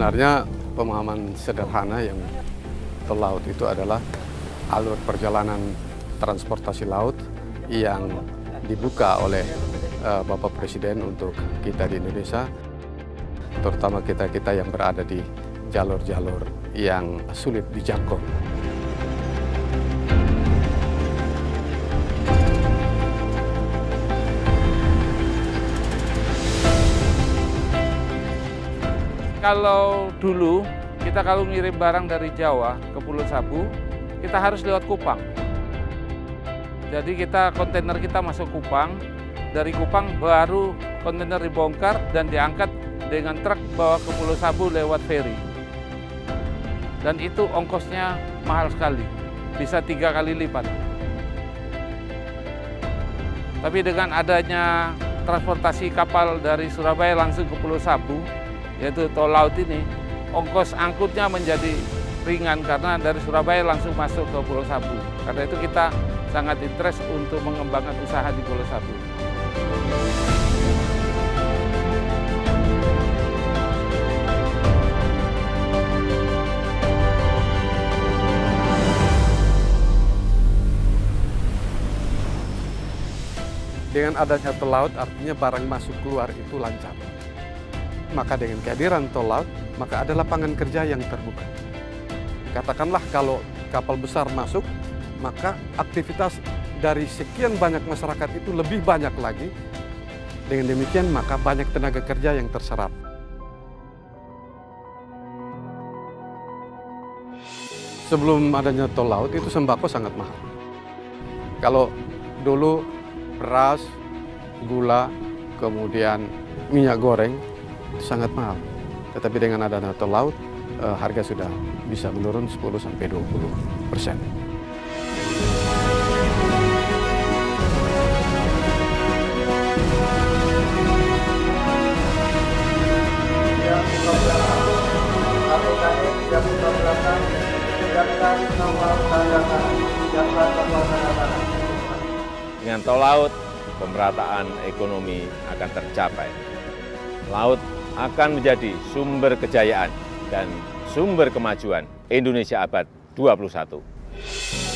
Sebenarnya pemahaman sederhana yang tol laut itu adalah alur perjalanan transportasi laut yang dibuka oleh Bapak Presiden untuk kita di Indonesia, terutama kita-kita yang berada di jalur-jalur yang sulit dijangkau. Kalau dulu kita ngirim barang dari Jawa ke Pulau Sabu, kita harus lewat Kupang. Jadi kontainer kita masuk Kupang, dari Kupang baru kontainer dibongkar dan diangkat dengan truk bawa ke Pulau Sabu lewat feri. Dan itu ongkosnya mahal sekali, bisa 3 kali lipat. Tapi dengan adanya transportasi kapal dari Surabaya langsung ke Pulau Sabu, yaitu tol laut ini, ongkos angkutnya menjadi ringan karena dari Surabaya langsung masuk ke Pulau Sabu. Karena itu kita sangat interest untuk mengembangkan usaha di Pulau Sabu. Dengan adanya tol laut artinya barang masuk keluar itu lancar. Maka dengan kehadiran tol laut, maka ada lapangan kerja yang terbuka. Katakanlah kalau kapal besar masuk, maka aktivitas dari sekian banyak masyarakat itu lebih banyak lagi. Dengan demikian, maka banyak tenaga kerja yang terserap. Sebelum adanya tol laut, itu sembako sangat mahal. Kalau dulu beras, gula, kemudian minyak goreng, sangat mahal. Tetapi dengan adanya tol laut, harga sudah bisa menurun 10–20%. Dengan tol laut, pemerataan ekonomi akan tercapai. Laut akan menjadi sumber kejayaan dan sumber kemajuan Indonesia abad 21.